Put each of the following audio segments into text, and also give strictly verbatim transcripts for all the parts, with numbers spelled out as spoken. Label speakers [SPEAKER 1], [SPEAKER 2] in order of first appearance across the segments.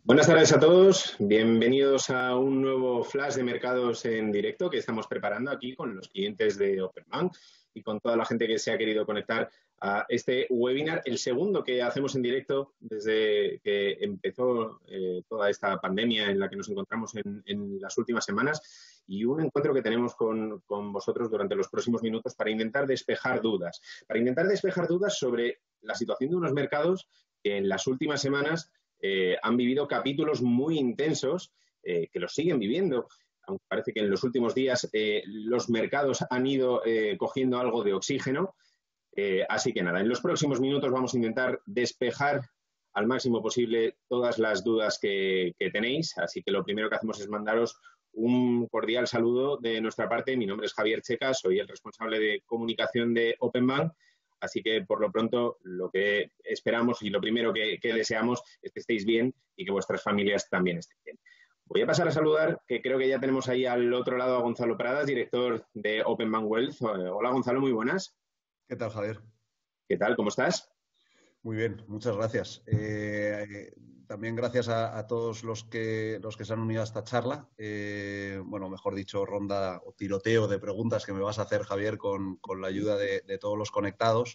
[SPEAKER 1] Buenas tardes a todos, bienvenidos a un nuevo flash de mercados en directo que estamos preparando aquí con los clientes de OpenBank y con toda la gente que se ha querido conectar a este webinar, el segundo que hacemos en directo desde que empezó eh, toda esta pandemia en la que nos encontramos en, en las últimas semanas, y un encuentro que tenemos con, con vosotros durante los próximos minutos para intentar despejar dudas, para intentar despejar dudas sobre la situación de unos mercados que en las últimas semanas Eh, han vivido capítulos muy intensos eh, que los siguen viviendo, aunque parece que en los últimos días eh, los mercados han ido eh, cogiendo algo de oxígeno. Eh, así que nada, en los próximos minutos vamos a intentar despejar al máximo posible todas las dudas que, que tenéis. Así que lo primero que hacemos es mandaros un cordial saludo de nuestra parte. Mi nombre es Javier Checa, soy el responsable de comunicación de OpenBank. Así que, por lo pronto, lo que esperamos y lo primero que, que deseamos es que estéis bien y que vuestras familias también estén bien. Voy a pasar a saludar, que creo que ya tenemos ahí al otro lado a Gonzalo Pradas, director de OpenBank Wealth. Hola, Gonzalo, muy buenas.
[SPEAKER 2] ¿Qué tal, Javier?
[SPEAKER 1] ¿Qué tal? ¿Cómo estás?
[SPEAKER 2] Muy bien, muchas gracias. Eh, también gracias a, a todos los que, los que se han unido a esta charla. Eh, bueno, mejor dicho, ronda o tiroteo de preguntas que me vas a hacer, Javier, con, con la ayuda de, de todos los conectados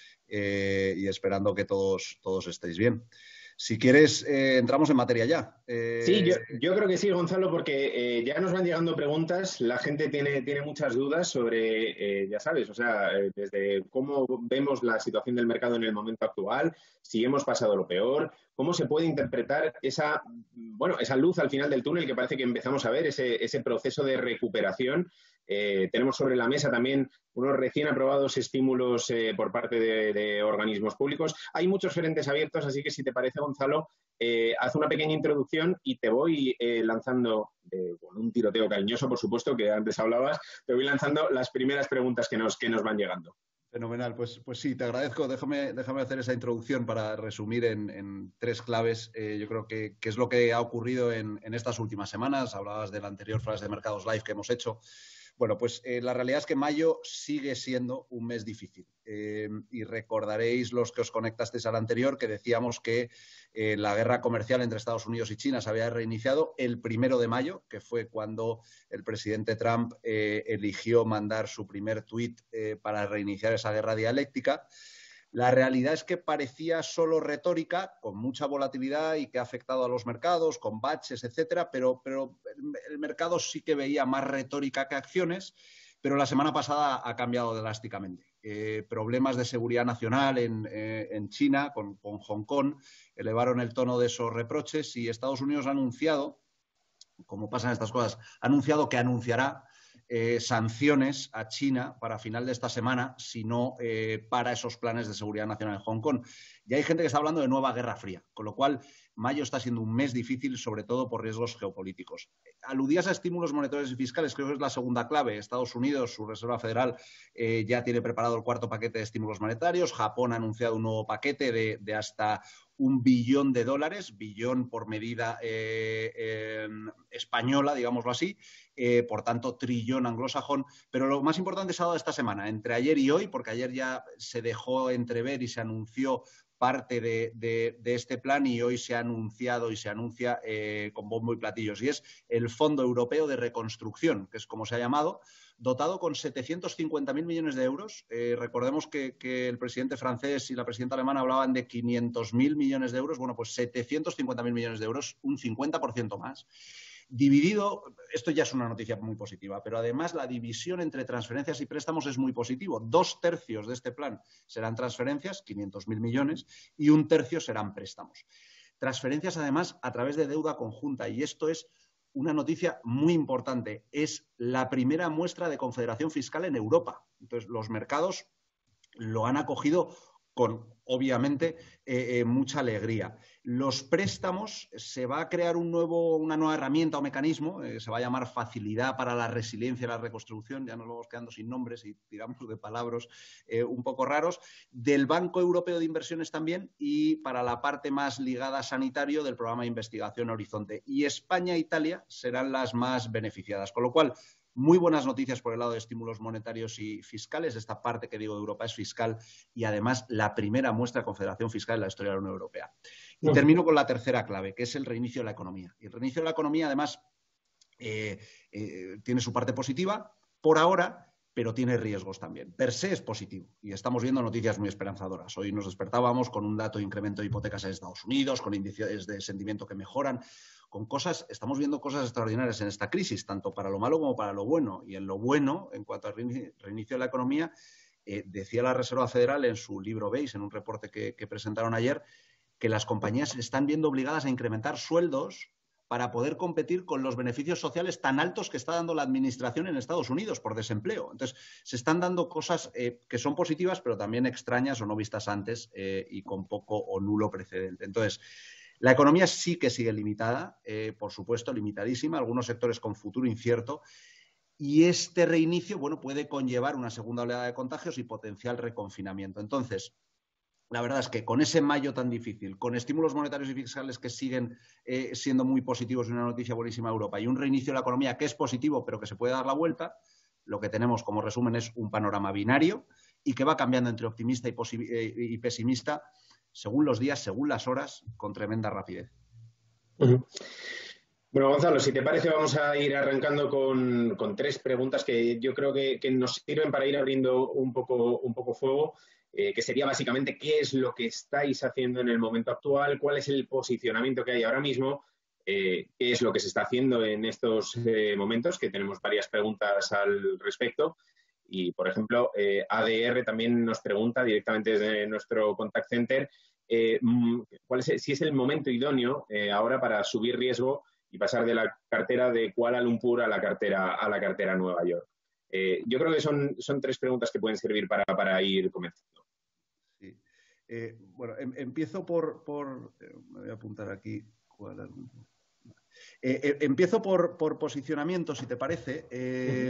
[SPEAKER 2] eh, y esperando que todos, todos estéis bien. Si quieres, eh, entramos en materia ya. Eh...
[SPEAKER 1] Sí, yo, yo creo que sí, Gonzalo, porque eh, ya nos van llegando preguntas, la gente tiene, tiene muchas dudas sobre, eh, ya sabes, o sea, eh, desde cómo vemos la situación del mercado en el momento actual, si hemos pasado lo peor, cómo se puede interpretar esa, bueno, esa luz al final del túnel que parece que empezamos a ver, ese, ese proceso de recuperación. Eh, tenemos sobre la mesa también unos recién aprobados estímulos eh, por parte de, de organismos públicos. Hay muchos frentes abiertos, así que si te parece, Gonzalo, eh, haz una pequeña introducción y te voy eh, lanzando, eh, con un tiroteo cariñoso, por supuesto, que antes hablabas, te voy lanzando las primeras preguntas que nos, que nos van llegando.
[SPEAKER 2] Fenomenal, pues, pues sí, te agradezco. Déjame, déjame hacer esa introducción para resumir en, en tres claves. Eh, yo creo que, que es lo que ha ocurrido en, en estas últimas semanas. Hablabas del anterior flash de mercados live que hemos hecho. Bueno, pues eh, la realidad es que mayo sigue siendo un mes difícil. Eh, y recordaréis los que os conectasteis al anterior que decíamos que eh, la guerra comercial entre Estados Unidos y China se había reiniciado el primero de mayo, que fue cuando el presidente Trump eh, eligió mandar su primer tuit eh, para reiniciar esa guerra dialéctica. La realidad es que parecía solo retórica, con mucha volatilidad y que ha afectado a los mercados, con baches, etcétera, pero, pero el mercado sí que veía más retórica que acciones, pero la semana pasada ha cambiado drásticamente. Eh, problemas de seguridad nacional en, eh, en China, con, con Hong Kong, elevaron el tono de esos reproches y Estados Unidos ha anunciado, como pasan estas cosas, ha anunciado que anunciará Eh, sanciones a China para final de esta semana si no eh, para esos planes de seguridad nacional en Hong Kong. Y hay gente que está hablando de nueva guerra fría, con lo cual mayo está siendo un mes difícil, sobre todo por riesgos geopolíticos. Aludías a estímulos monetarios y fiscales, creo que es la segunda clave. Estados Unidos, su Reserva Federal, eh, ya tiene preparado el cuarto paquete de estímulos monetarios. Japón ha anunciado un nuevo paquete de, de hasta un billón de dólares, billón por medida eh, eh, española, digámoslo así, eh, por tanto, trillón anglosajón. Pero lo más importante se ha dado esta semana, entre ayer y hoy, porque ayer ya se dejó entrever y se anunció parte de, de, de este plan y hoy se ha anunciado y se anuncia eh, con bombo y platillos. Y es el Fondo Europeo de Reconstrucción, que es como se ha llamado, dotado con setecientos cincuenta mil millones de euros. Eh, recordemos que, que el presidente francés y la presidenta alemana hablaban de quinientos mil millones de euros. Bueno, pues setecientos cincuenta mil millones de euros, un cincuenta por ciento más. Dividido, esto ya es una noticia muy positiva, pero además la división entre transferencias y préstamos es muy positivo. Dos tercios de este plan serán transferencias, quinientos mil millones, y un tercio serán préstamos. Transferencias, además, a través de deuda conjunta, y esto es una noticia muy importante. Es la primera muestra de confederación fiscal en Europa. Entonces, los mercados lo han acogido con, obviamente, eh, eh, mucha alegría. Los préstamos, se va a crear un nuevo, una nueva herramienta o mecanismo, eh, se va a llamar Facilidad para la Resiliencia y la Reconstrucción, ya nos vamos quedando sin nombres y tiramos de palabras eh, un poco raros, del Banco Europeo de Inversiones también y para la parte más ligada a sanitario del programa de investigación Horizonte. Y España e Italia serán las más beneficiadas, con lo cual Muy buenas noticias por el lado de estímulos monetarios y fiscales. Esta parte que digo de Europa es fiscal y además la primera muestra de confederación fiscal en la historia de la Unión Europea. Y termino con la tercera clave, que es el reinicio de la economía. Y el reinicio de la economía, además, eh, eh, tiene su parte positiva por ahora, pero tiene riesgos también. Per se es positivo y estamos viendo noticias muy esperanzadoras. Hoy nos despertábamos con un dato de incremento de hipotecas en Estados Unidos, con índices de sentimiento que mejoran, con cosas, estamos viendo cosas extraordinarias en esta crisis, tanto para lo malo como para lo bueno. Y en lo bueno, en cuanto al reinicio de la economía, eh, decía la Reserva Federal en su libro Base, en un reporte que, que presentaron ayer, que las compañías se están viendo obligadas a incrementar sueldos para poder competir con los beneficios sociales tan altos que está dando la administración en Estados Unidos por desempleo. Entonces, se están dando cosas eh, que son positivas, pero también extrañas o no vistas antes eh, y con poco o nulo precedente. Entonces, la economía sí que sigue limitada, eh, por supuesto, limitadísima, algunos sectores con futuro incierto, y este reinicio, bueno, puede conllevar una segunda oleada de contagios y potencial reconfinamiento. Entonces, la verdad es que con ese mayo tan difícil, con estímulos monetarios y fiscales que siguen eh, siendo muy positivos y una noticia buenísima a Europa y un reinicio de la economía que es positivo pero que se puede dar la vuelta, lo que tenemos como resumen es un panorama binario y que va cambiando entre optimista y, eh, y pesimista según los días, según las horas, con tremenda rapidez.
[SPEAKER 1] Uh-huh. Bueno, Gonzalo, si te parece vamos a ir arrancando con, con tres preguntas que yo creo que, que nos sirven para ir abriendo un poco, un poco fuego. Eh, que sería básicamente qué es lo que estáis haciendo en el momento actual, cuál es el posicionamiento que hay ahora mismo, eh, qué es lo que se está haciendo en estos eh, momentos, que tenemos varias preguntas al respecto. Y, por ejemplo, eh, A D R también nos pregunta directamente desde nuestro contact center eh, cuál es, si es el momento idóneo eh, ahora para subir riesgo y pasar de la cartera de Kuala Lumpur a la cartera, a la cartera Nueva York. Eh, yo creo que son, son tres preguntas que pueden servir para, para ir comenzando.
[SPEAKER 2] Sí. Eh, bueno, em, empiezo por, por eh, me voy a apuntar aquí. Eh, eh, empiezo por, por posicionamiento, si te parece. Eh,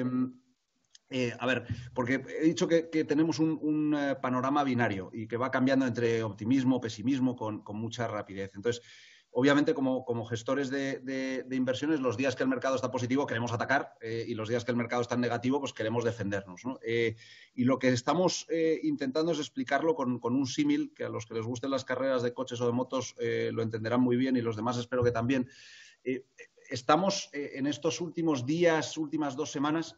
[SPEAKER 2] eh, a ver, porque he dicho que, que tenemos un, un uh, panorama binario y que va cambiando entre optimismo, pesimismo, con, con mucha rapidez. Entonces, obviamente, como, como gestores de, de, de inversiones, los días que el mercado está positivo queremos atacar eh, y los días que el mercado está en negativo, pues queremos defendernos, ¿no? Eh, y lo que estamos eh, intentando es explicarlo con, con un símil que a los que les gusten las carreras de coches o de motos eh, lo entenderán muy bien y los demás espero que también. Eh, estamos eh, en estos últimos días, últimas dos semanas,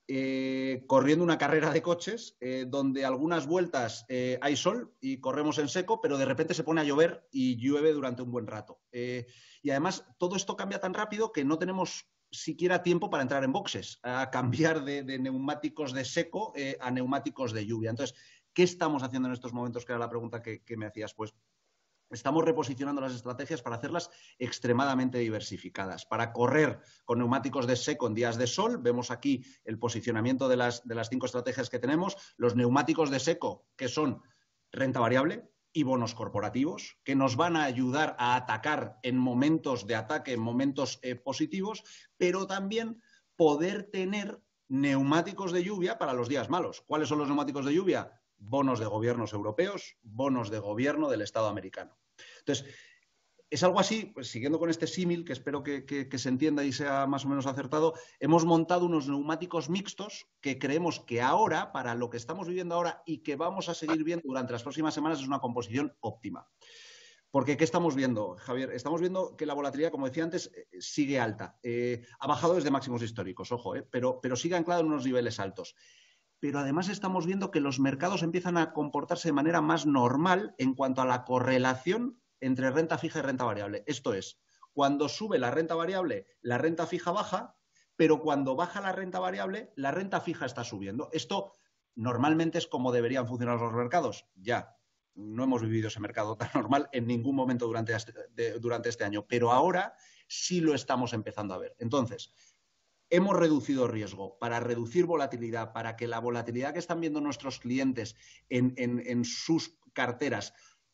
[SPEAKER 2] Eh, corriendo una carrera de coches eh, donde algunas vueltas eh, hay sol y corremos en seco, pero de repente se pone a llover y llueve durante un buen rato. Eh, y además todo esto cambia tan rápido que no tenemos siquiera tiempo para entrar en boxes, a cambiar de, de neumáticos de seco eh, a neumáticos de lluvia. Entonces, ¿qué estamos haciendo en estos momentos? Que era la pregunta que, que me hacías. Pues estamos reposicionando las estrategias para hacerlas extremadamente diversificadas. Para correr con neumáticos de seco en días de sol, vemos aquí el posicionamiento de las, de las cinco estrategias que tenemos. Los neumáticos de seco, que son renta variable y bonos corporativos, que nos van a ayudar a atacar en momentos de ataque, en momentos eh, positivos, pero también poder tener neumáticos de lluvia para los días malos. ¿Cuáles son los neumáticos de lluvia? Bonos de gobiernos europeos, bonos de gobierno del Estado americano. Entonces, es algo así, pues, siguiendo con este símil, que espero que, que, que se entienda y sea más o menos acertado, hemos montado unos neumáticos mixtos que creemos que ahora, para lo que estamos viviendo ahora y que vamos a seguir viendo durante las próximas semanas, es una composición óptima. Porque, ¿qué estamos viendo, Javier? Estamos viendo que la volatilidad, como decía antes, sigue alta. Eh, ha bajado desde máximos históricos, ojo, eh, pero, pero sigue anclado en unos niveles altos. Pero además estamos viendo que los mercados empiezan a comportarse de manera más normal en cuanto a la correlación entre renta fija y renta variable. Esto es, cuando sube la renta variable, la renta fija baja, pero cuando baja la renta variable, la renta fija está subiendo. Esto normalmente es como deberían funcionar los mercados. Ya, no hemos vivido ese mercado tan normal en ningún momento durante este, de, durante este año, pero ahora sí lo estamos empezando a ver. Entonces, hemos reducido riesgo para reducir volatilidad, para que la volatilidad que están viendo nuestros clientes en, en, en sus carteras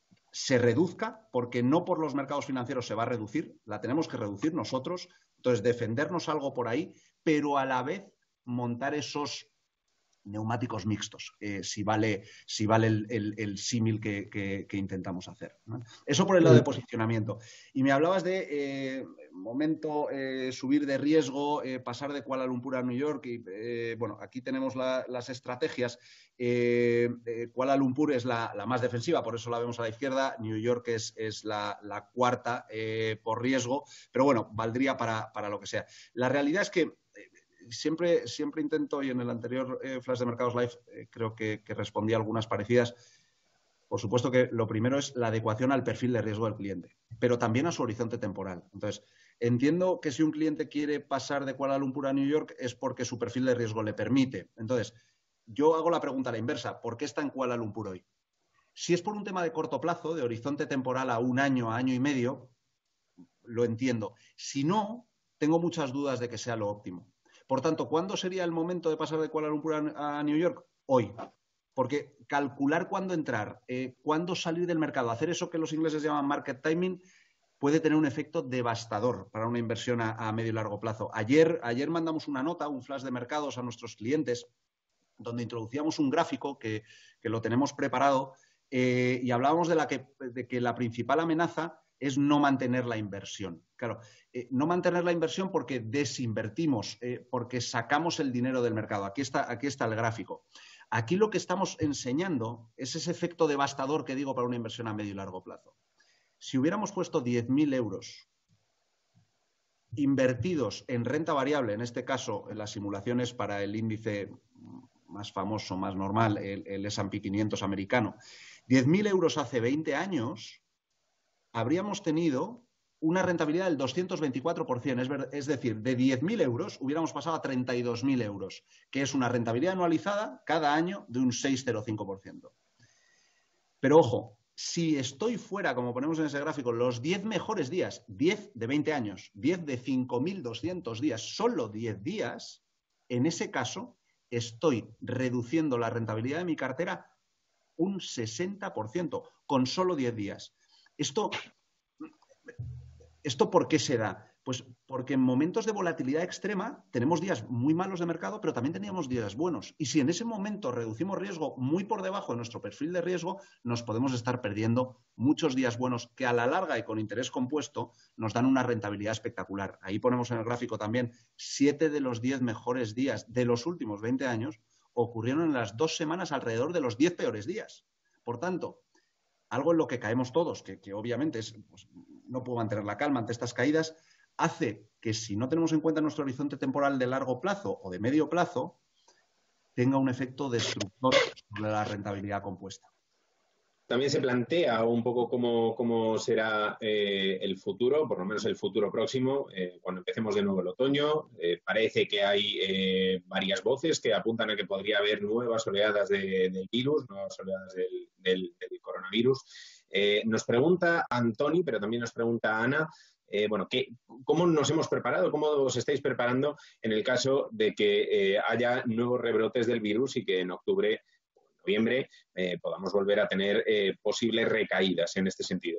[SPEAKER 2] se reduzca, porque no por los mercados financieros se va a reducir, la tenemos que reducir nosotros. Entonces, defendernos algo por ahí, pero a la vez montar esos neumáticos mixtos, eh, si vale, si vale el, el, el símil que, que, que intentamos hacer, ¿no? Eso por el lado de posicionamiento. Y me hablabas de eh, momento eh, subir de riesgo, eh, pasar de Kuala Lumpur a New York. Y eh, bueno, aquí tenemos la, las estrategias. Eh, eh, Kuala Lumpur es la, la más defensiva, por eso la vemos a la izquierda. New York es, es la, la cuarta eh, por riesgo, pero bueno, valdría para, para lo que sea. La realidad es que Siempre, siempre intento, y en el anterior eh, Flash de Mercados Live eh, creo que, que respondí a algunas parecidas. Por supuesto que lo primero es la adecuación al perfil de riesgo del cliente, pero también a su horizonte temporal. Entonces, entiendo que si un cliente quiere pasar de Kuala Lumpur a New York es porque su perfil de riesgo le permite. Entonces, yo hago la pregunta a la inversa. ¿Por qué está en Kuala Lumpur hoy? Si es por un tema de corto plazo, de horizonte temporal a un año, a año y medio, lo entiendo. Si no, tengo muchas dudas de que sea lo óptimo. Por tanto, ¿cuándo sería el momento de pasar de Kuala Lumpur a New York? Hoy. Porque calcular cuándo entrar, eh, cuándo salir del mercado, hacer eso que los ingleses llaman market timing, puede tener un efecto devastador para una inversión a, a medio y largo plazo. Ayer, ayer mandamos una nota, un flash de mercados a nuestros clientes, donde introducíamos un gráfico que, que lo tenemos preparado eh, y hablábamos de, la que, de que la principal amenaza es no mantener la inversión. Claro, eh, no mantener la inversión porque desinvertimos, eh, porque sacamos el dinero del mercado. Aquí está, aquí está el gráfico. Aquí lo que estamos enseñando es ese efecto devastador que digo para una inversión a medio y largo plazo. Si hubiéramos puesto diez mil euros invertidos en renta variable, en este caso en las simulaciones para el índice más famoso, más normal, el, el ese and pe quinientos americano, diez mil euros hace veinte años, habríamos tenido una rentabilidad del doscientos veinticuatro por ciento, es, ver, es decir, de diez mil euros hubiéramos pasado a treinta y dos mil euros, que es una rentabilidad anualizada cada año de un seis coma cero cinco por ciento. Pero ojo, si estoy fuera, como ponemos en ese gráfico, los diez mejores días, diez de veinte años, diez de cinco mil doscientos días, solo diez días, en ese caso estoy reduciendo la rentabilidad de mi cartera un sesenta por ciento con solo diez días. Esto, ¿Esto por qué se da? Pues porque en momentos de volatilidad extrema tenemos días muy malos de mercado, pero también teníamos días buenos. Y si en ese momento reducimos riesgo muy por debajo de nuestro perfil de riesgo, nos podemos estar perdiendo muchos días buenos que a la larga y con interés compuesto nos dan una rentabilidad espectacular. Ahí ponemos en el gráfico también siete de los diez mejores días de los últimos veinte años ocurrieron en las dos semanas alrededor de los diez peores días. Por tanto, algo en lo que caemos todos, que, que obviamente es, pues, no puedo mantener la calma ante estas caídas, hace que si no tenemos en cuenta nuestro horizonte temporal de largo plazo o de medio plazo, tenga un efecto destructor sobre la rentabilidad compuesta.
[SPEAKER 1] También se plantea un poco cómo, cómo será eh, el futuro, por lo menos el futuro próximo, eh, cuando empecemos de nuevo el otoño. Eh, parece que hay eh, varias voces que apuntan a que podría haber nuevas oleadas de, del virus, nuevas oleadas del, del, del coronavirus. Eh, nos pregunta Antoni, pero también nos pregunta Ana, eh, bueno, ¿qué, ¿cómo nos hemos preparado? ¿Cómo os estáis preparando en el caso de que eh, haya nuevos rebrotes del virus y que en octubre noviembre eh, podamos volver a tener eh, posibles recaídas en este sentido?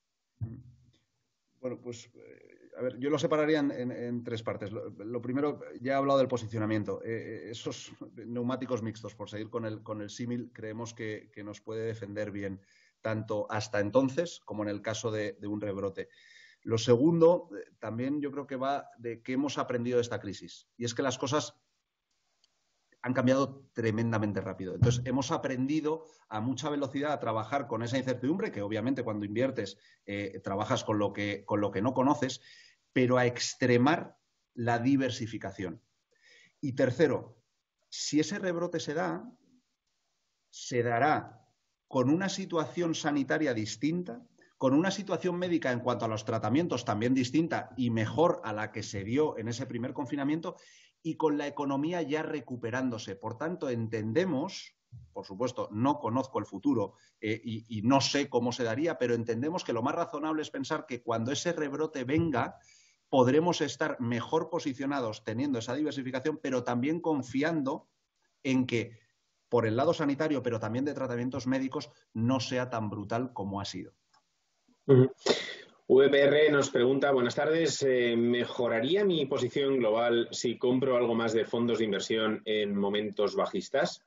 [SPEAKER 2] Bueno, pues eh, a ver, yo lo separaría en, en, en tres partes. Lo, lo primero, ya he hablado del posicionamiento. Eh, esos neumáticos mixtos, por seguir con el, con el símil, creemos que, que nos puede defender bien, tanto hasta entonces como en el caso de, de un rebrote. Lo segundo, eh, también yo creo que va de qué hemos aprendido de esta crisis. Y es que las cosas han cambiado tremendamente rápido. Entonces, hemos aprendido a mucha velocidad a trabajar con esa incertidumbre, que obviamente cuando inviertes eh, trabajas con lo que, con lo que no conoces, pero a extremar la diversificación. Y tercero, si ese rebrote se da, se dará con una situación sanitaria distinta, con una situación médica en cuanto a los tratamientos también distinta y mejor a la que se dio en ese primer confinamiento, y con la economía ya recuperándose. Por tanto, entendemos, por supuesto, no conozco el futuro eh, y, y no sé cómo se daría, pero entendemos que lo más razonable es pensar que cuando ese rebrote venga, podremos estar mejor posicionados teniendo esa diversificación, pero también confiando en que, por el lado sanitario, pero también de tratamientos médicos, no sea tan brutal como ha sido.
[SPEAKER 1] Uh-huh. V P R nos pregunta, buenas tardes, eh, ¿mejoraría mi posición global si compro algo más de fondos de inversión en momentos bajistas?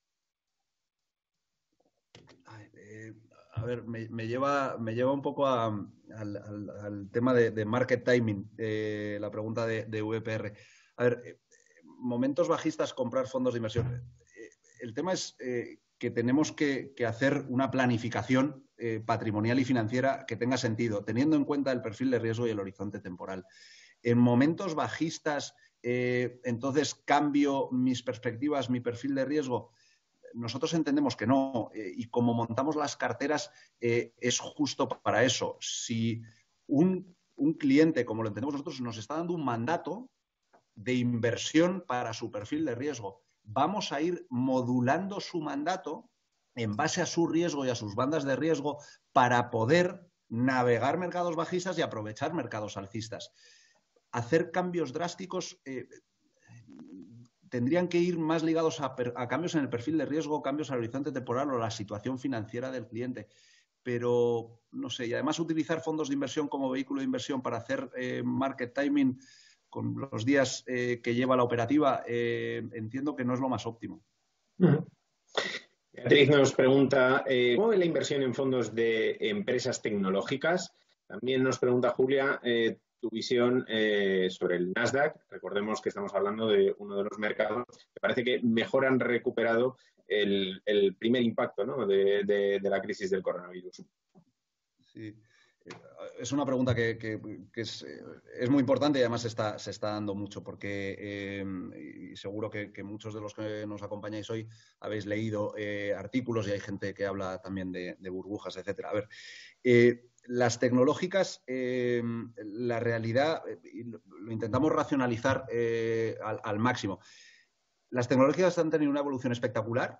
[SPEAKER 2] A ver, me, me, lleva, me lleva un poco a, al, al, al tema de, de market timing, eh, la pregunta de, de V P R. A ver, eh, momentos bajistas, comprar fondos de inversión. Eh, el tema es eh, que tenemos que, que hacer una planificación eh, patrimonial y financiera que tenga sentido, teniendo en cuenta el perfil de riesgo y el horizonte temporal. En momentos bajistas, eh, entonces cambio mis perspectivas, mi perfil de riesgo. Nosotros entendemos que no, eh, y como montamos las carteras eh, es justo para eso. Si un, un cliente, como lo entendemos nosotros, nos está dando un mandato de inversión para su perfil de riesgo, vamos a ir modulando su mandato en base a su riesgo y a sus bandas de riesgo para poder navegar mercados bajistas y aprovechar mercados alcistas. Hacer cambios drásticos eh, tendrían que ir más ligados a, a cambios en el perfil de riesgo, cambios al horizonte temporal o la situación financiera del cliente. Pero, no sé, y además utilizar fondos de inversión como vehículo de inversión para hacer eh, market timing con los días eh, que lleva la operativa, eh, entiendo que no es lo más óptimo.
[SPEAKER 1] Uh-huh. Beatriz nos pregunta, eh, ¿cómo ve la inversión en fondos de empresas tecnológicas? También nos pregunta Julia, eh, tu visión eh, sobre el Nasdaq. Recordemos que estamos hablando de uno de los mercados que parece que mejor han recuperado el, el primer impacto, ¿no?, de, de, de la crisis del coronavirus.
[SPEAKER 2] Sí. Es una pregunta que, que, que es, es muy importante y además se está, se está dando mucho porque eh, y seguro que, que muchos de los que nos acompañáis hoy habéis leído eh, artículos y hay gente que habla también de, de burbujas, etcétera. A ver, eh, las tecnológicas, eh, la realidad, eh, lo, lo intentamos racionalizar eh, al, al máximo. Las tecnológicas han tenido una evolución espectacular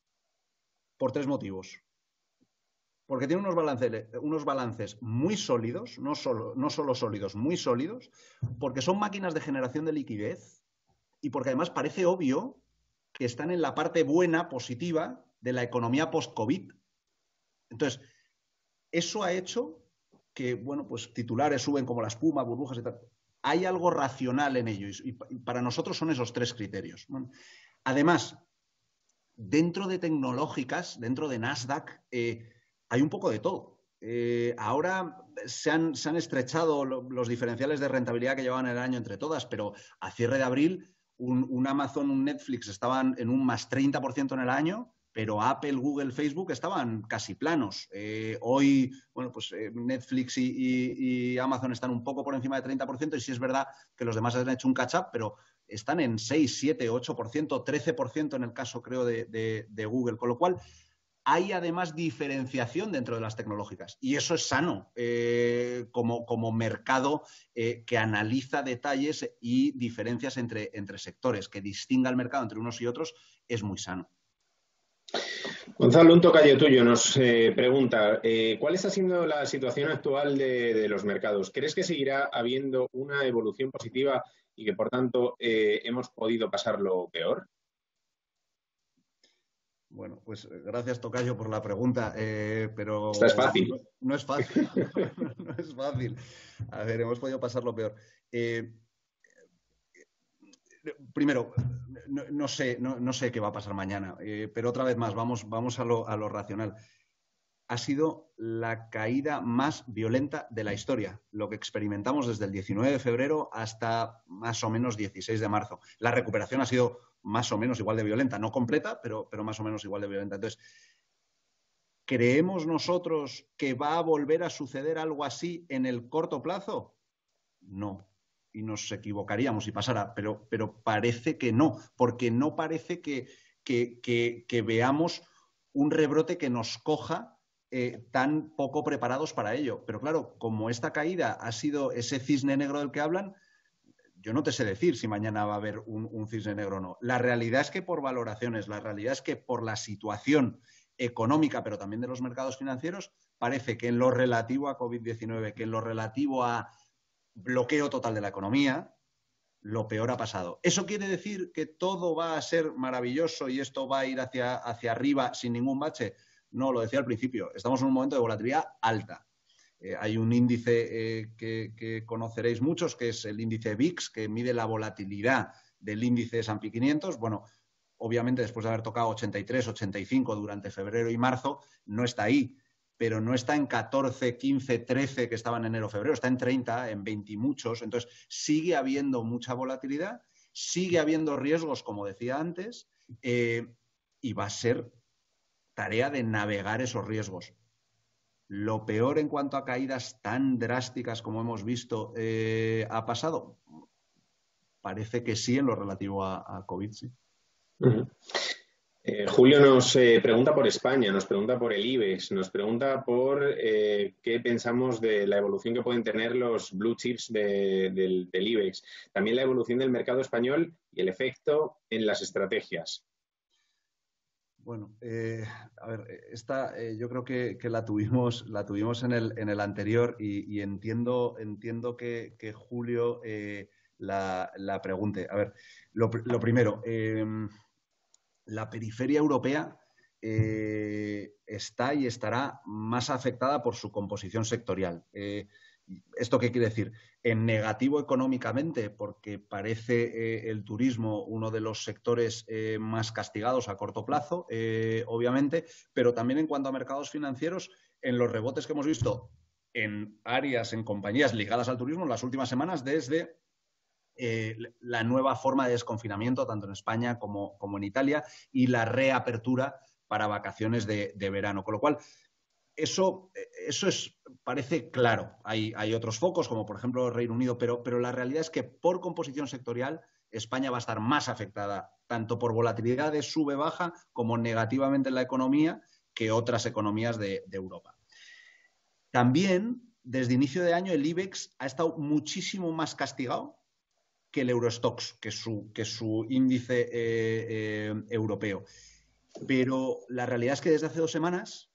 [SPEAKER 2] por tres motivos. Porque tiene unos balances, unos balances muy sólidos, no solo, no solo sólidos, muy sólidos, porque son máquinas de generación de liquidez y porque además parece obvio que están en la parte buena, positiva, de la economía post-COVID. Entonces, eso ha hecho que, bueno, pues titulares suben como la espuma, burbujas y tal. Hay algo racional en ello y para nosotros son esos tres criterios. Además, dentro de tecnológicas, dentro de Nasdaq, eh, hay un poco de todo. Eh, ahora se han, se han estrechado lo, los diferenciales de rentabilidad que llevaban el año entre todas, pero a cierre de abril un, un Amazon, un Netflix estaban en un más treinta por ciento en el año, pero Apple, Google, Facebook estaban casi planos. Eh, hoy, bueno, pues eh, Netflix y, y, y Amazon están un poco por encima de treinta por ciento y sí es verdad que los demás han hecho un catch-up, pero están en seis, siete, ocho por ciento, trece por ciento en el caso, creo, de, de, de Google. Con lo cual, hay además diferenciación dentro de las tecnológicas y eso es sano eh, como, como mercado eh, que analiza detalles y diferencias entre, entre sectores, que distinga el mercado entre unos y otros, es muy sano.
[SPEAKER 1] Gonzalo, un tocayo tuyo nos eh, pregunta, eh, ¿cuál está siendo la situación actual de, de los mercados? ¿Crees que seguirá habiendo una evolución positiva y que, por tanto, eh, hemos podido pasarlo peor?
[SPEAKER 2] Bueno, pues gracias, tocayo, por la pregunta, eh, pero
[SPEAKER 1] Esta es fácil.
[SPEAKER 2] No, no es fácil, no, no es fácil. A ver, hemos podido pasarlo peor. Eh, primero, no, no sé, no, no sé qué va a pasar mañana, eh, pero otra vez más, vamos, vamos a lo, a lo racional. Ha sido la caída más violenta de la historia, lo que experimentamos desde el diecinueve de febrero hasta más o menos dieciséis de marzo. La recuperación ha sido más o menos igual de violenta, no completa, pero, pero más o menos igual de violenta. Entonces, ¿creemos nosotros que va a volver a suceder algo así en el corto plazo? No. Y nos equivocaríamos si pasara, pero, pero parece que no, porque no parece que, que, que, que veamos un rebrote que nos coja Eh, tan poco preparados para ello. Pero claro, como esta caída ha sido ese cisne negro del que hablan, yo no te sé decir si mañana va a haber un, un cisne negro o no. La realidad es que por valoraciones, la realidad es que por la situación económica, pero también de los mercados financieros, parece que en lo relativo a COVID diecinueve, que en lo relativo a bloqueo total de la economía, lo peor ha pasado. ¿Eso quiere decir que todo va a ser maravilloso y esto va a ir hacia, hacia arriba sin ningún bache? No, lo decía al principio, estamos en un momento de volatilidad alta. Eh, hay un índice eh, que, que conoceréis muchos, que es el índice V I X, que mide la volatilidad del índice S and P quinientos. Bueno, obviamente después de haber tocado ochenta y tres, ochenta y cinco durante febrero y marzo, no está ahí, pero no está en catorce, quince, trece que estaba en enero, febrero, está en treinta, en veinte y muchos. Entonces, sigue habiendo mucha volatilidad, sigue habiendo riesgos, como decía antes, eh, y va a ser tarea de navegar esos riesgos. Lo peor en cuanto a caídas tan drásticas como hemos visto eh, ha pasado. Parece que sí en lo relativo a, a COVID, sí.
[SPEAKER 1] Uh-huh. Eh, Julio nos eh, pregunta por España, nos pregunta por el IBEX, nos pregunta por eh, qué pensamos de la evolución que pueden tener los blue chips de, del, del IBEX. También la evolución del mercado español y el efecto en las estrategias.
[SPEAKER 2] Bueno, eh, a ver, esta eh, yo creo que, que la tuvimos, la tuvimos en el, en el anterior y, y entiendo, entiendo que, que Julio eh, la, la pregunte. A ver, lo, lo primero, eh, la periferia europea eh, está y estará más afectada por su composición sectorial. Eh, ¿Esto qué quiere decir? En negativo económicamente, porque parece eh, el turismo uno de los sectores eh, más castigados a corto plazo, eh, obviamente, pero también en cuanto a mercados financieros, en los rebotes que hemos visto en áreas, en compañías ligadas al turismo en las últimas semanas, desde eh, la nueva forma de desconfinamiento, tanto en España como, como en Italia, y la reapertura para vacaciones de, de verano. Con lo cual, Eso, eso es, parece claro. Hay, hay otros focos, como por ejemplo el Reino Unido, pero, pero la realidad es que por composición sectorial España va a estar más afectada, tanto por volatilidad de sube-baja como negativamente en la economía que otras economías de, de Europa. También, desde inicio de año, el IBEX ha estado muchísimo más castigado que el Eurostoxx, que es su, que es su índice eh, eh, europeo. Pero la realidad es que desde hace dos semanas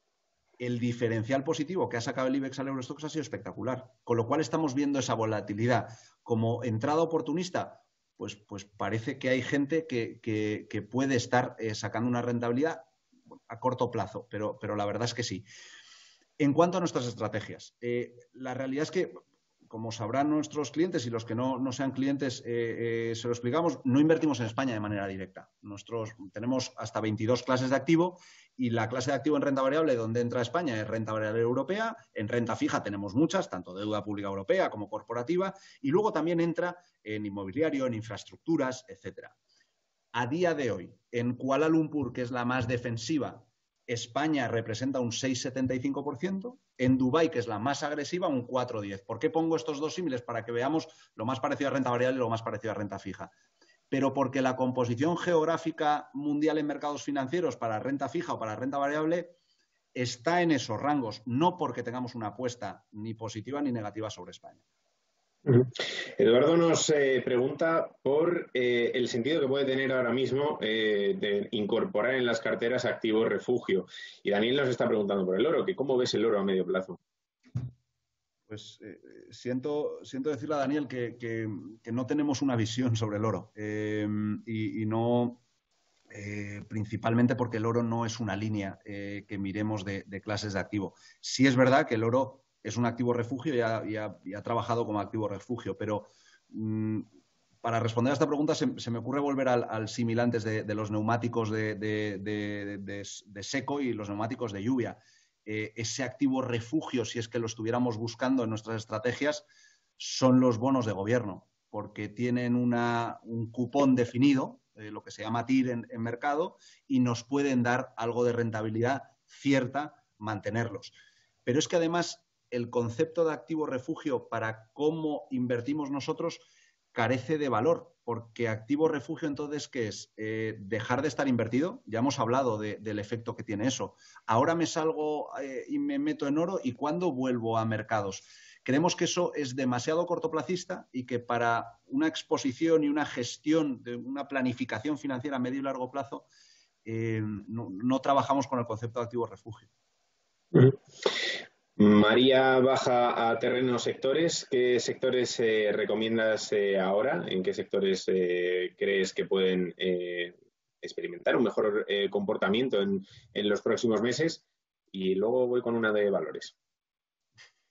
[SPEAKER 2] el diferencial positivo que ha sacado el IBEX al Eurostoxx ha sido espectacular. Con lo cual estamos viendo esa volatilidad. Como entrada oportunista, pues, pues parece que hay gente que, que, que puede estar eh, sacando una rentabilidad a corto plazo, pero, pero la verdad es que sí. En cuanto a nuestras estrategias, eh, la realidad es que, como sabrán nuestros clientes y los que no, no sean clientes, eh, eh, se lo explicamos, no invertimos en España de manera directa. Nosotros tenemos hasta veintidós clases de activo y la clase de activo en renta variable donde entra España es renta variable europea. En renta fija tenemos muchas, tanto deuda pública europea como corporativa, y luego también entra en inmobiliario, en infraestructuras, etcétera. A día de hoy, en Kuala Lumpur, que es la más defensiva, España representa un seis coma setenta y cinco por ciento, en Dubái, que es la más agresiva, un cuatro coma diez por ciento. ¿Por qué pongo estos dos símiles? Para que veamos lo más parecido a renta variable y lo más parecido a renta fija. Pero porque la composición geográfica mundial en mercados financieros para renta fija o para renta variable está en esos rangos, no porque tengamos una apuesta ni positiva ni negativa sobre España.
[SPEAKER 1] Eduardo nos eh, pregunta por eh, el sentido que puede tener ahora mismo eh, de incorporar en las carteras activos refugio. Y Daniel nos está preguntando por el oro, que ¿cómo ves el oro a medio plazo?
[SPEAKER 2] Pues eh, siento, siento decirle a Daniel que, que, que no tenemos una visión sobre el oro eh, y, y no eh, principalmente porque el oro no es una línea eh, que miremos de, de clases de activo. Sí es verdad que el oro es un activo refugio y ha, y ha, y ha trabajado como activo refugio, pero mmm, para responder a esta pregunta se, se me ocurre volver al, al símil antes de, de los neumáticos de, de, de, de, de seco y los neumáticos de lluvia. Eh, ese activo refugio, si es que lo estuviéramos buscando en nuestras estrategias, son los bonos de gobierno, porque tienen una, un cupón definido, eh, lo que se llama T I R en, en mercado, y nos pueden dar algo de rentabilidad cierta mantenerlos. Pero es que además el concepto de activo refugio para cómo invertimos nosotros carece de valor, porque activo refugio entonces, ¿qué es? Eh, dejar de estar invertido. Ya hemos hablado de, del efecto que tiene eso. Ahora me salgo eh, y me meto en oro, ¿y cuándo vuelvo a mercados? Creemos que eso es demasiado cortoplacista y que para una exposición y una gestión de una planificación financiera a medio y largo plazo eh, no, no trabajamos con el concepto de activo refugio.
[SPEAKER 1] Uh-huh. María baja a terrenos sectores. ¿Qué sectores eh, recomiendas eh, ahora? ¿En qué sectores eh, crees que pueden eh, experimentar un mejor eh, comportamiento en, en los próximos meses? Y luego voy con una de valores.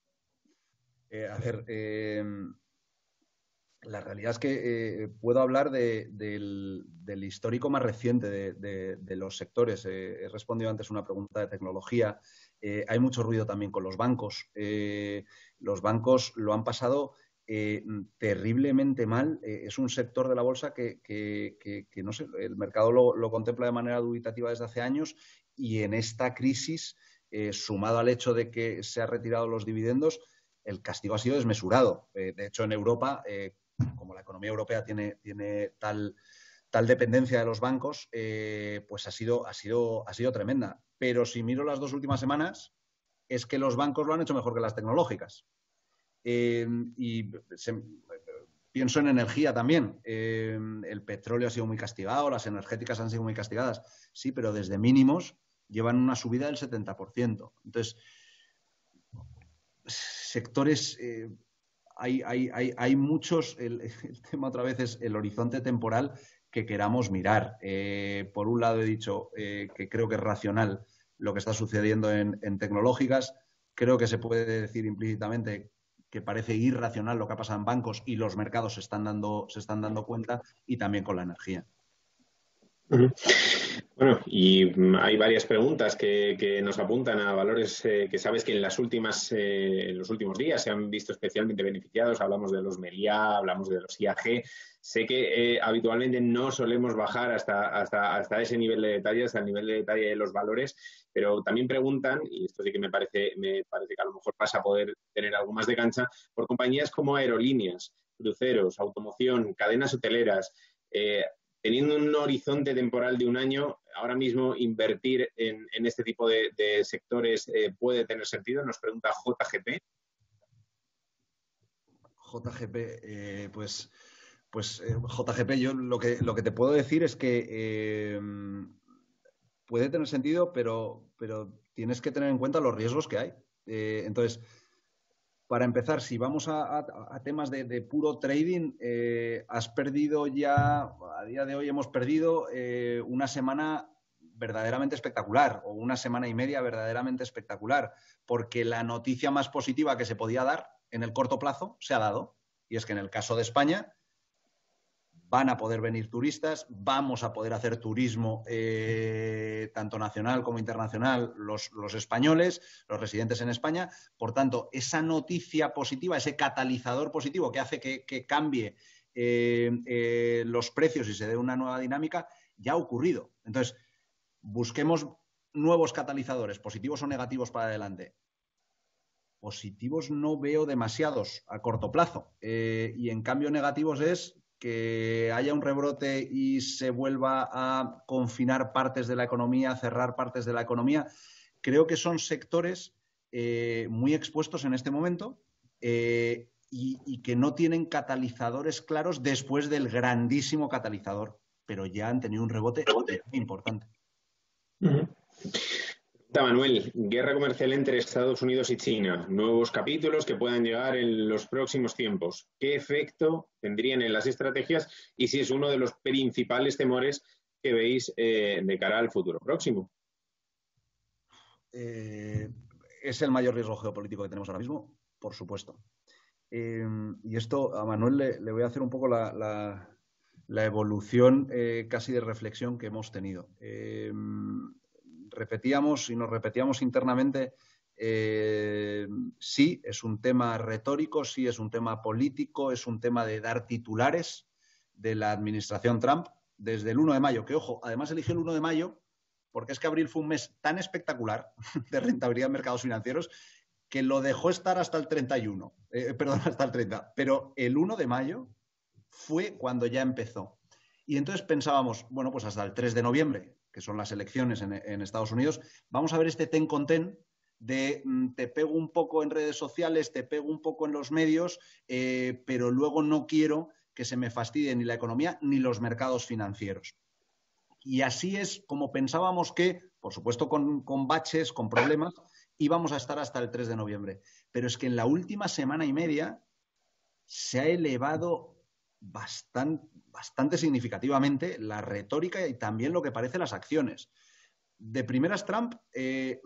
[SPEAKER 2] Eh, a ver, eh, la realidad es que eh, puedo hablar de, del, del histórico más reciente de, de, de los sectores. Eh, he respondido antes una pregunta de tecnología. Eh, hay mucho ruido también con los bancos. Eh, los bancos lo han pasado eh, terriblemente mal. Eh, es un sector de la bolsa que, que, que, que no sé, el mercado lo, lo contempla de manera dubitativa desde hace años y en esta crisis, eh, sumado al hecho de que se han retirado los dividendos, el castigo ha sido desmesurado. Eh, de hecho, en Europa, eh, como la economía europea tiene, tiene tal, tal dependencia de los bancos, eh, pues ha sido, ha, sido, ha sido tremenda. Pero si miro las dos últimas semanas, es que los bancos lo han hecho mejor que las tecnológicas. Eh, y se, pienso en energía también. Eh, el petróleo ha sido muy castigado, las energéticas han sido muy castigadas. Sí, pero desde mínimos llevan una subida del setenta por ciento. Entonces, sectores... Eh, Hay, hay, hay, hay, muchos, el, el tema otra vez es el horizonte temporal que queramos mirar. Eh, por un lado he dicho eh, que creo que es racional lo que está sucediendo en, en tecnológicas. Creo que se puede decir implícitamente que parece irracional lo que ha pasado en bancos y los mercados se están dando, se están dando cuenta, y también con la energía.
[SPEAKER 1] Bueno, y hay varias preguntas que, que nos apuntan a valores eh, que sabes que en las últimas, eh, en los últimos días se han visto especialmente beneficiados. Hablamos de los Meliá, hablamos de los I A G. Sé que eh, habitualmente no solemos bajar hasta, hasta, hasta ese nivel de detalle, hasta el nivel de detalle de los valores, pero también preguntan, y esto sí que me parece, me parece que a lo mejor pasa a poder tener algo más de cancha, por compañías como aerolíneas, cruceros, automoción, cadenas hoteleras. Eh, Teniendo un horizonte temporal de un año, ahora mismo invertir en, en este tipo de, de sectores eh, puede tener sentido. Nos pregunta J G P.
[SPEAKER 2] J G P, eh, pues, pues eh, J G P, yo lo que, lo que te puedo decir es que eh, puede tener sentido, pero, pero tienes que tener en cuenta los riesgos que hay. Eh, entonces, para empezar, si vamos a, a, a temas de, de puro trading, eh, has perdido ya, a día de hoy hemos perdido eh, una semana verdaderamente espectacular, o una semana y media verdaderamente espectacular, porque la noticia más positiva que se podía dar en el corto plazo se ha dado, y es que en el caso de España van a poder venir turistas, vamos a poder hacer turismo eh, tanto nacional como internacional los, los españoles, los residentes en España. Por tanto, esa noticia positiva, ese catalizador positivo que hace que, que cambie eh, eh, los precios y se dé una nueva dinámica, ya ha ocurrido. Entonces, busquemos nuevos catalizadores, positivos o negativos para adelante. Positivos no veo demasiados a corto plazo. Eh, y en cambio negativos es que haya un rebrote y se vuelva a confinar partes de la economía, cerrar partes de la economía. Creo que son sectores eh, muy expuestos en este momento eh, y, y que no tienen catalizadores claros después del grandísimo catalizador, pero ya han tenido un rebote muy importante.
[SPEAKER 1] Uh-huh. Manuel, guerra comercial entre Estados Unidos y China, nuevos capítulos que puedan llegar en los próximos tiempos. ¿Qué efecto tendrían en las estrategias y si es uno de los principales temores que veis eh, de cara al futuro próximo?
[SPEAKER 2] Eh, es el mayor riesgo geopolítico que tenemos ahora mismo, por supuesto. Eh, y esto a Manuel le, le voy a hacer un poco la, la, la evolución eh, casi de reflexión que hemos tenido. Eh, repetíamos y nos repetíamos internamente, eh, sí, es un tema retórico, sí, es un tema político, es un tema de dar titulares de la administración Trump desde el uno de mayo, que ojo, además eligió el uno de mayo porque es que abril fue un mes tan espectacular de rentabilidad en mercados financieros que lo dejó estar hasta el treinta y uno, eh, perdón, hasta el treinta, pero el uno de mayo fue cuando ya empezó. Y entonces pensábamos, bueno, pues hasta el tres de noviembre, que son las elecciones en, en Estados Unidos, vamos a ver este ten con ten de mm, te pego un poco en redes sociales, te pego un poco en los medios, eh, pero luego no quiero que se me fastidie ni la economía ni los mercados financieros. Y así es como pensábamos que, por supuesto con, con baches, con problemas, íbamos a estar hasta el tres de noviembre. Pero es que en la última semana y media se ha elevado bastante, bastante significativamente la retórica y también lo que parece las acciones. De primeras, Trump eh,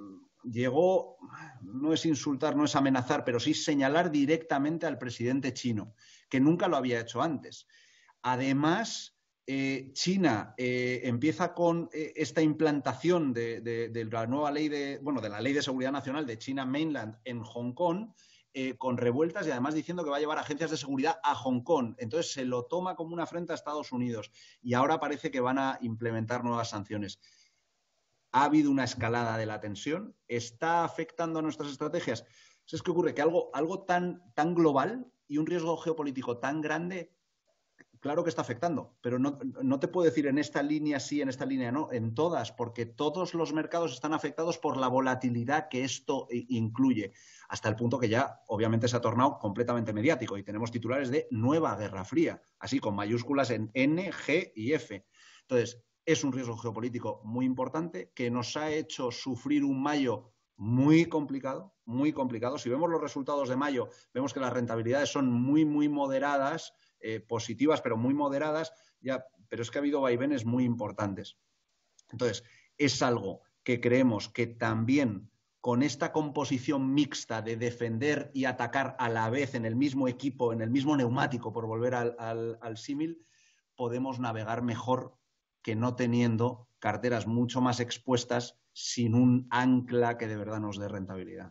[SPEAKER 2] llegó, no es insultar, no es amenazar, pero sí señalar directamente al presidente chino, que nunca lo había hecho antes. Además, eh, China eh, empieza con eh, esta implantación de, de, de la nueva ley de, bueno, de la Ley de Seguridad Nacional de China Mainland en Hong Kong, eh, con revueltas y además diciendo que va a llevar agencias de seguridad a Hong Kong. Entonces se lo toma como una afrenta a Estados Unidos y ahora parece que van a implementar nuevas sanciones. Ha habido una escalada de la tensión, está afectando a nuestras estrategias. Es que ocurre que algo, algo tan, tan global y un riesgo geopolítico tan grande, claro que está afectando, pero no, no te puedo decir en esta línea sí, en esta línea no, en todas, porque todos los mercados están afectados por la volatilidad que esto incluye, hasta el punto que ya obviamente se ha tornado completamente mediático y tenemos titulares de nueva Guerra Fría, así con mayúsculas en N, G y F. Entonces, es un riesgo geopolítico muy importante que nos ha hecho sufrir un mayo muy complicado, muy complicado. Si vemos los resultados de mayo, vemos que las rentabilidades son muy, muy moderadas, eh, positivas, pero muy moderadas, ya, pero es que ha habido vaivenes muy importantes. Entonces, es algo que creemos que también con esta composición mixta de defender y atacar a la vez en el mismo equipo, en el mismo neumático, por volver al, al, al símil, podemos navegar mejor que no teniendo carteras mucho más expuestas sin un ancla que de verdad nos dé rentabilidad.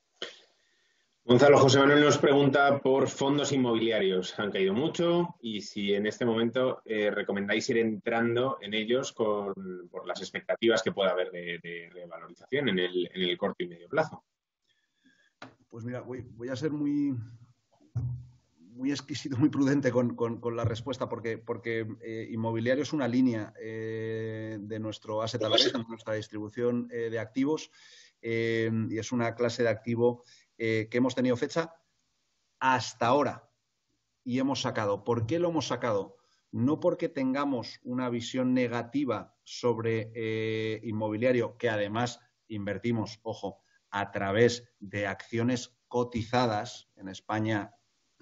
[SPEAKER 1] Gonzalo José Manuel nos pregunta por fondos inmobiliarios. Han caído mucho y si en este momento eh, recomendáis ir entrando en ellos con, por las expectativas que pueda haber de, de revalorización en el, en el corto y medio plazo.
[SPEAKER 2] Pues mira, voy, voy a ser muy... muy exquisito, muy prudente con, con, con la respuesta, porque, porque eh, inmobiliario es una línea eh, de nuestro asset allocation, de nuestra distribución eh, de activos, eh, y es una clase de activo eh, que hemos tenido fecha hasta ahora y hemos sacado. ¿Por qué lo hemos sacado? No porque tengamos una visión negativa sobre eh, inmobiliario, que además invertimos, ojo, a través de acciones cotizadas en España.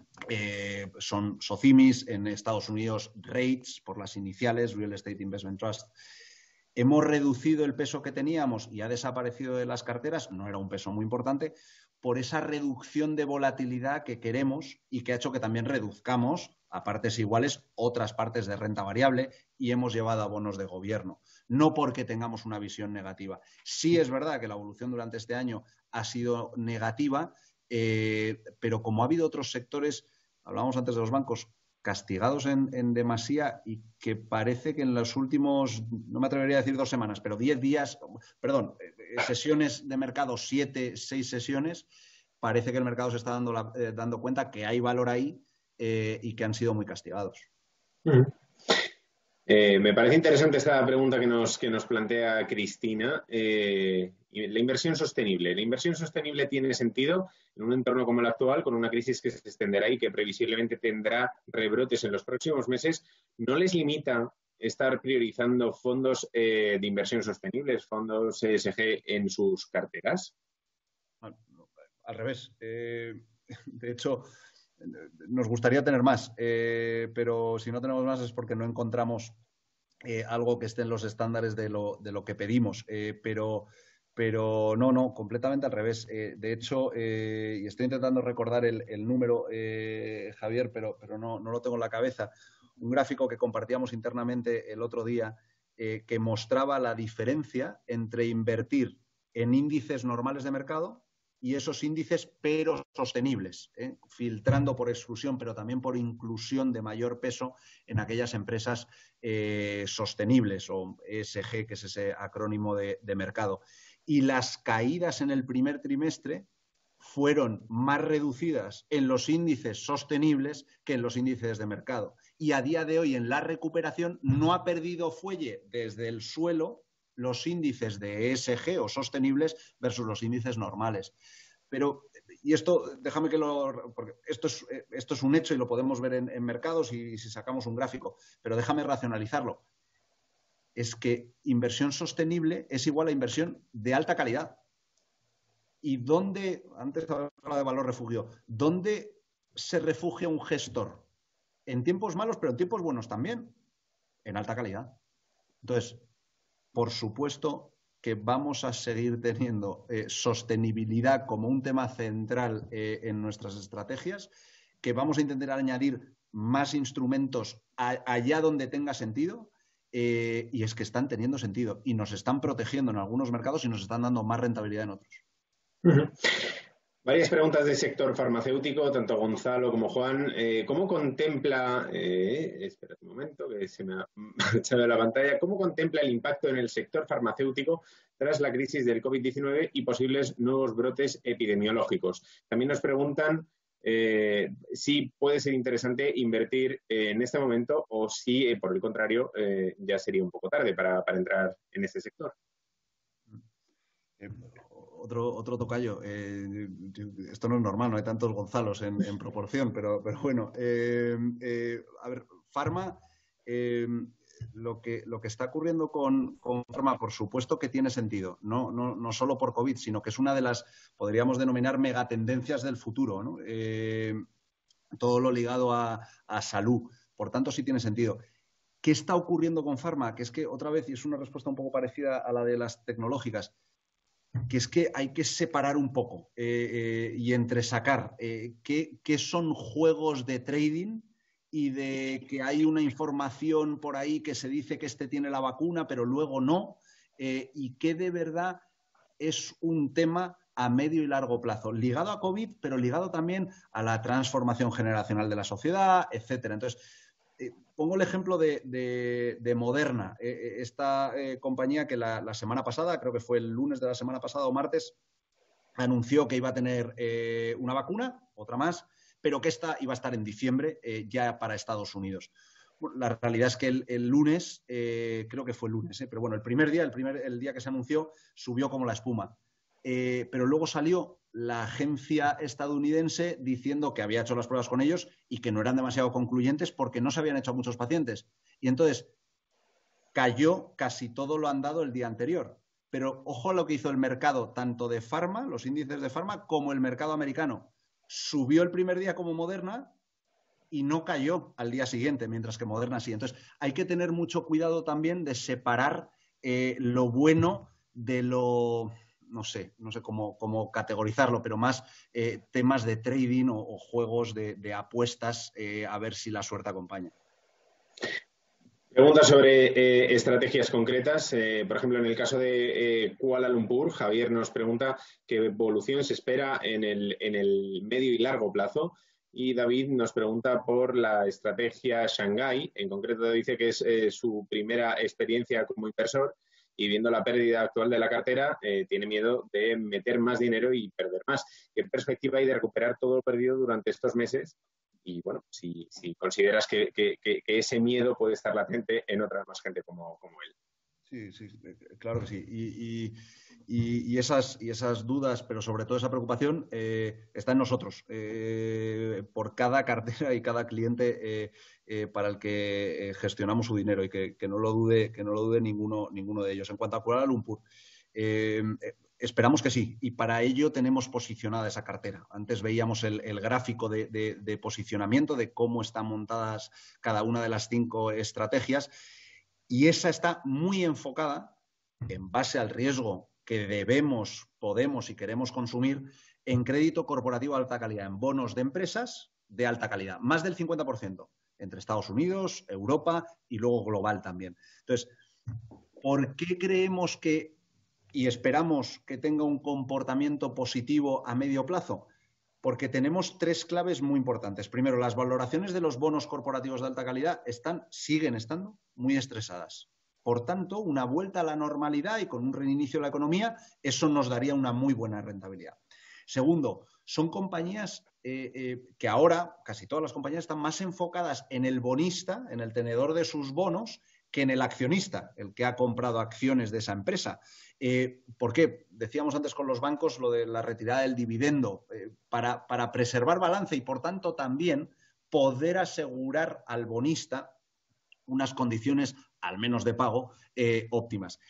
[SPEAKER 2] Eh, son SOCIMIS, en Estados Unidos REITs, por las iniciales, Real Estate Investment Trust. Hemos reducido el peso que teníamos y ha desaparecido de las carteras, no era un peso muy importante, por esa reducción de volatilidad que queremos y que ha hecho que también reduzcamos a partes iguales otras partes de renta variable y hemos llevado a bonos de gobierno. No porque tengamos una visión negativa. Sí es verdad que la evolución durante este año ha sido negativa, Eh, pero como ha habido otros sectores, hablábamos antes de los bancos, castigados en, en demasía y que parece que en los últimos, no me atrevería a decir dos semanas, pero diez días, perdón, sesiones de mercado, siete, seis sesiones, parece que el mercado se está dando, la, eh, dando cuenta que hay valor ahí eh, y que han sido muy castigados.
[SPEAKER 1] Mm. Eh, me parece interesante esta pregunta que nos, que nos plantea Cristina. Eh, la inversión sostenible. ¿La inversión sostenible tiene sentido en un entorno como el actual, con una crisis que se extenderá y que previsiblemente tendrá rebrotes en los próximos meses? ¿No les limita estar priorizando fondos eh, de inversión sostenibles, fondos E S G en sus carteras?
[SPEAKER 2] Al, al revés. Eh, de hecho, nos gustaría tener más, eh, pero si no tenemos más es porque no encontramos eh, algo que esté en los estándares de lo, de lo que pedimos. Eh, pero, pero no, no, completamente al revés. Eh, de hecho, eh, y estoy intentando recordar el, el número, eh, Javier, pero, pero no, no lo tengo en la cabeza. Un gráfico que compartíamos internamente el otro día eh, que mostraba la diferencia entre invertir en índices normales de mercado y esos índices, pero sostenibles, ¿eh? filtrando por exclusión, pero también por inclusión de mayor peso en aquellas empresas eh, sostenibles, o E S G, que es ese acrónimo de, de mercado. Y las caídas en el primer trimestre fueron más reducidas en los índices sostenibles que en los índices de mercado. Y a día de hoy, en la recuperación, no ha perdido fuelle desde el suelo los índices de E S G o sostenibles versus los índices normales. Pero, y esto, déjame que lo... porque esto es, esto es un hecho y lo podemos ver en, en mercados y, y si sacamos un gráfico, pero déjame racionalizarlo. Es que inversión sostenible es igual a inversión de alta calidad. ¿Y dónde, antes hablaba de valor refugio, dónde se refugia un gestor? En tiempos malos, pero en tiempos buenos también, en alta calidad. Entonces, por supuesto que vamos a seguir teniendo eh, sostenibilidad como un tema central eh, en nuestras estrategias, que vamos a intentar añadir más instrumentos a, allá donde tenga sentido, eh, y es que están teniendo sentido y nos están protegiendo en algunos mercados y nos están dando más rentabilidad en otros.
[SPEAKER 1] Uh-huh. Varias preguntas del sector farmacéutico, tanto Gonzalo como Juan. Eh, ¿Cómo contempla, eh, espera un momento que se me ha echado de la pantalla, cómo contempla el impacto en el sector farmacéutico tras la crisis del COVID diecinueve y posibles nuevos brotes epidemiológicos? También nos preguntan eh, si puede ser interesante invertir eh, en este momento o si, eh, por el contrario, eh, ya sería un poco tarde para, para entrar en este sector.
[SPEAKER 2] Eh, Otro, otro tocayo. Eh, esto no es normal, no hay tantos Gonzalos en, en proporción, pero, pero bueno. Eh, eh, a ver, Pharma, eh, lo, que, lo que está ocurriendo con, con Pharma, por supuesto que tiene sentido, no, no, no solo por COVID, sino que es una de las, podríamos denominar, megatendencias del futuro, ¿no? Eh, todo lo ligado a, a salud. Por tanto, sí tiene sentido. ¿Qué está ocurriendo con Pharma? Que es que, otra vez, y es una respuesta un poco parecida a la de las tecnológicas, que es que hay que separar un poco eh, eh, y entresacar eh, qué, qué son juegos de trading y de que hay una información por ahí que se dice que este tiene la vacuna, pero luego no, eh, y qué de verdad es un tema a medio y largo plazo, ligado a COVID, pero ligado también a la transformación generacional de la sociedad, etcétera. Entonces, Eh, pongo el ejemplo de, de, de Moderna, eh, esta eh, compañía que la, la semana pasada, creo que fue el lunes de la semana pasada o martes, anunció que iba a tener eh, una vacuna, otra más, pero que esta iba a estar en diciembre eh, ya para Estados Unidos. Bueno, la realidad es que el, el lunes, eh, creo que fue el lunes, eh, pero bueno, el primer día, el, primer, el día que se anunció, subió como la espuma. Eh, pero luego salió la agencia estadounidense diciendo que había hecho las pruebas con ellos y que no eran demasiado concluyentes porque no se habían hecho a muchos pacientes. Y entonces cayó casi todo lo andado el día anterior. Pero ojo a lo que hizo el mercado, tanto de farma, los índices de farma, como el mercado americano. Subió el primer día como Moderna y no cayó al día siguiente, mientras que Moderna sí. Entonces hay que tener mucho cuidado también de separar eh, lo bueno de lo... no sé, no sé cómo, cómo categorizarlo, pero más eh, temas de trading o, o juegos de, de apuestas eh, a ver si la suerte acompaña.
[SPEAKER 1] Preguntas sobre eh, estrategias concretas. Eh, por ejemplo, en el caso de eh, Kuala Lumpur, Javier nos pregunta qué evolución se espera en el, en el medio y largo plazo. Y David nos pregunta por la estrategia Shanghái. En concreto, dice que es eh, su primera experiencia como inversor y viendo la pérdida actual de la cartera, eh, tiene miedo de meter más dinero y perder más. ¿Qué perspectiva hay de recuperar todo lo perdido durante estos meses? Y bueno, si, si consideras que, que, que ese miedo puede estar latente en otra más gente como, como él.
[SPEAKER 2] Sí, sí, claro que sí. Y, y, y, y, esas, y esas dudas, pero sobre todo esa preocupación, eh, está en nosotros. Eh, por cada cartera y cada cliente eh, eh, para el que gestionamos su dinero y que, que no lo dude, que no lo dude ninguno, ninguno de ellos. En cuanto a Kuala Lumpur, eh, esperamos que sí. Y para ello tenemos posicionada esa cartera. Antes veíamos el, el gráfico de, de, de posicionamiento, de cómo están montadas cada una de las cinco estrategias. Y esa está muy enfocada, en base al riesgo que debemos, podemos y queremos consumir, en crédito corporativo de alta calidad, en bonos de empresas de alta calidad, más del cincuenta por ciento, entre Estados Unidos, Europa y luego global también. Entonces, ¿por qué creemos que y esperamos que tenga un comportamiento positivo a medio plazo? Porque tenemos tres claves muy importantes. Primero, las valoraciones de los bonos corporativos de alta calidad están, siguen estando muy estresadas. Por tanto, una vuelta a la normalidad y con un reinicio de la economía, eso nos daría una muy buena rentabilidad. Segundo, son compañías eh, eh, que ahora, casi todas las compañías están más enfocadas en el bonista, en el tenedor de sus bonos, que en el accionista, el que ha comprado acciones de esa empresa. Eh, ¿Por qué? Decíamos antes con los bancos lo de la retirada del dividendo, eh, para, para preservar balance y, por tanto, también poder asegurar al bonista unas condiciones, al menos de pago, eh, óptimas.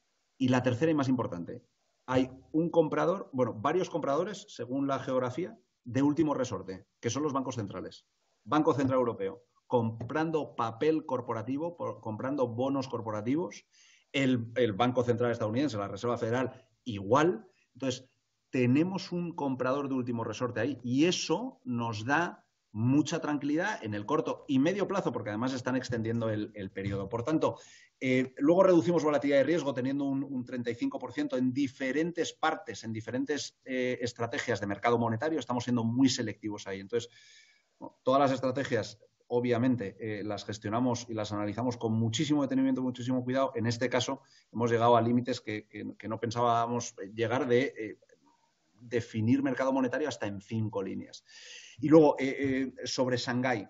[SPEAKER 2] Y la tercera y más importante, hay un comprador, bueno, varios compradores, según la geografía, de último resorte, que son los bancos centrales. Banco Central Europeo, comprando papel corporativo, por, comprando bonos corporativos el, el Banco Central estadounidense, la Reserva Federal, igual. Entonces, tenemos un comprador de último resorte ahí y eso nos da mucha tranquilidad en el corto y medio plazo, porque además están extendiendo el, el periodo. Por tanto, eh, luego reducimos volatilidad de riesgo teniendo un, un treinta y cinco por ciento en diferentes partes, en diferentes eh, estrategias de mercado monetario. Estamos siendo muy selectivos ahí. Entonces, bueno, todas las estrategias, obviamente, eh, las gestionamos y las analizamos con muchísimo detenimiento, muchísimo cuidado. En este caso, hemos llegado a límites que, que, que no pensábamos llegar de eh, definir mercado monetario hasta en cinco líneas. Y luego, eh, eh, sobre Shanghái.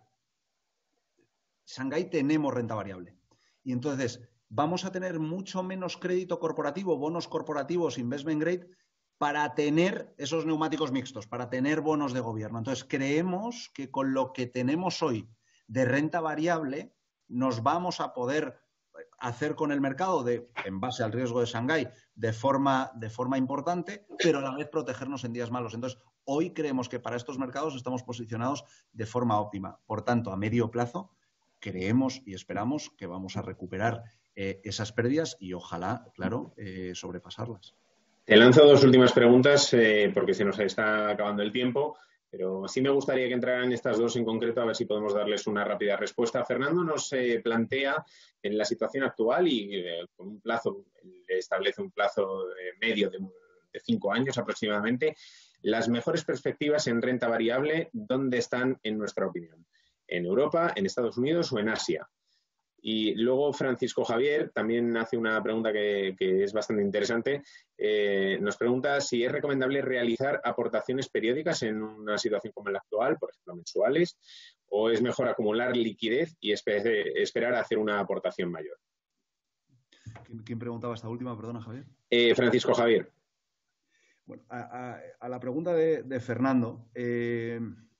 [SPEAKER 2] Shanghái tenemos renta variable. Y entonces, vamos a tener mucho menos crédito corporativo, bonos corporativos, investment grade, para tener esos neumáticos mixtos, para tener bonos de gobierno. Entonces, creemos que con lo que tenemos hoy de renta variable, nos vamos a poder hacer con el mercado de, en base al riesgo de Shanghái de forma, de forma importante, pero a la vez protegernos en días malos. Entonces, hoy creemos que para estos mercados estamos posicionados de forma óptima. Por tanto, a medio plazo, creemos y esperamos que vamos a recuperar eh, esas pérdidas y ojalá, claro, eh, sobrepasarlas.
[SPEAKER 1] Te lanzo dos últimas preguntas eh, porque se nos está acabando el tiempo. Pero sí me gustaría que entraran estas dos en concreto, a ver si podemos darles una rápida respuesta. Fernando nos eh, plantea en la situación actual y eh, con un plazo, le establece un plazo eh, medio de, de cinco años aproximadamente, las mejores perspectivas en renta variable, ¿dónde están en nuestra opinión? ¿En Europa, en Estados Unidos o en Asia? Y luego Francisco Javier también hace una pregunta que, que es bastante interesante. Eh, nos pregunta si es recomendable realizar aportaciones periódicas en una situación como la actual, por ejemplo, mensuales, o es mejor acumular liquidez y esper esperar a hacer una aportación mayor.
[SPEAKER 2] ¿Quién, quién preguntaba esta última? Perdona, Javier.
[SPEAKER 1] Eh, Francisco Javier.
[SPEAKER 2] Bueno, a, a, a la pregunta de, de Fernando, eh,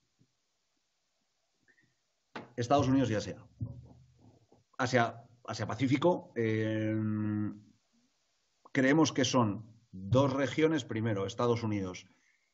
[SPEAKER 2] Estados Unidos y Asia. Asia, Asia Pacífico, eh, creemos que son dos regiones. Primero, Estados Unidos,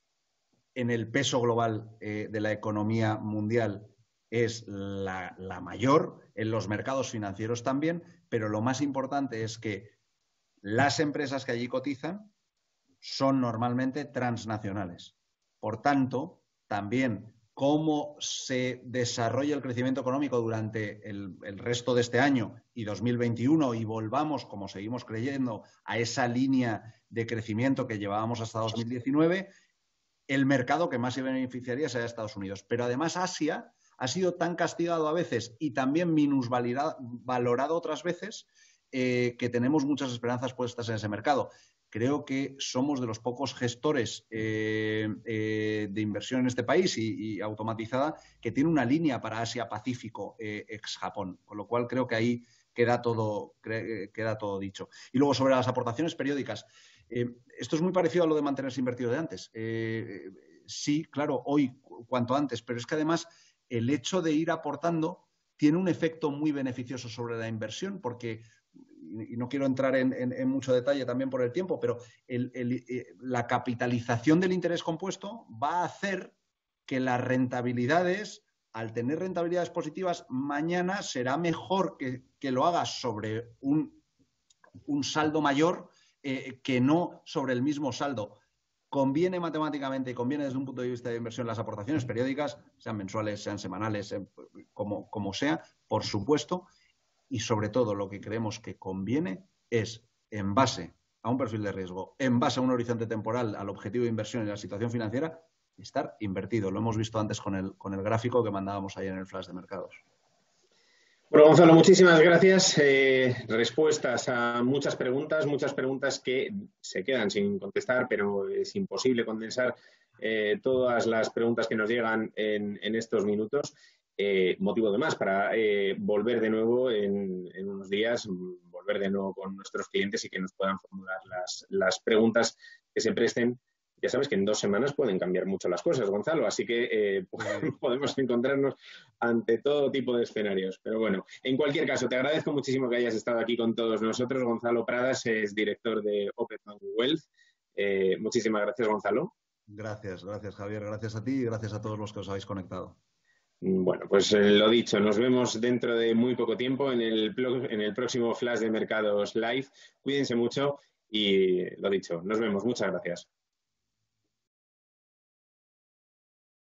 [SPEAKER 2] en el peso global eh, de la economía mundial es la, la mayor, en los mercados financieros también, pero lo más importante es que las empresas que allí cotizan son normalmente transnacionales. Por tanto, también cómo se desarrolla el crecimiento económico durante el, el resto de este año y dos mil veintiuno y volvamos, como seguimos creyendo, a esa línea de crecimiento que llevábamos hasta dos mil diecinueve, el mercado que más se beneficiaría sería Estados Unidos. Pero además Asia ha sido tan castigado a veces y también minusvalorado otras veces eh, que tenemos muchas esperanzas puestas en ese mercado. Creo que somos de los pocos gestores eh, eh, de inversión en este país y, y automatizada que tiene una línea para Asia-Pacífico eh, ex-Japón, con lo cual creo que ahí queda todo, queda todo dicho. Y luego sobre las aportaciones periódicas. Eh, esto es muy parecido a lo de mantenerse invertido de antes. Eh, sí, claro, hoy cuanto antes, pero es que además el hecho de ir aportando tiene un efecto muy beneficioso sobre la inversión porque... y no quiero entrar en, en, en mucho detalle también por el tiempo, pero el, el, la capitalización del interés compuesto va a hacer que las rentabilidades, al tener rentabilidades positivas, mañana será mejor que, que lo hagas sobre un, un saldo mayor eh, que no sobre el mismo saldo. Conviene matemáticamente y conviene desde un punto de vista de inversión las aportaciones periódicas, sean mensuales, sean semanales, eh, como, como sea, por supuesto. Y sobre todo lo que creemos que conviene es, en base a un perfil de riesgo, en base a un horizonte temporal, al objetivo de inversión y a la situación financiera, estar invertido. Lo hemos visto antes con el, con el gráfico que mandábamos ayer en el flash de mercados.
[SPEAKER 1] Bueno, Gonzalo, muchísimas gracias. Eh, respuestas a muchas preguntas, muchas preguntas que se quedan sin contestar, pero es imposible condensar eh, todas las preguntas que nos llegan en, en estos minutos. Eh, motivo de más para eh, volver de nuevo en, en unos días, volver de nuevo con nuestros clientes y que nos puedan formular las, las preguntas que se presten. Ya sabes que en dos semanas pueden cambiar mucho las cosas, Gonzalo, así que eh, podemos encontrarnos ante todo tipo de escenarios. Pero bueno, en cualquier caso, te agradezco muchísimo que hayas estado aquí con todos nosotros. Gonzalo Pradas es director de Open Bank Wealth. Eh, muchísimas gracias, Gonzalo.
[SPEAKER 2] Gracias, gracias, Javier. Gracias a ti y gracias a todos los que os habéis conectado.
[SPEAKER 1] Bueno, pues eh, lo dicho, nos vemos dentro de muy poco tiempo en el, en el próximo Flash de Mercados Live. Cuídense mucho y lo dicho, nos vemos. Muchas gracias.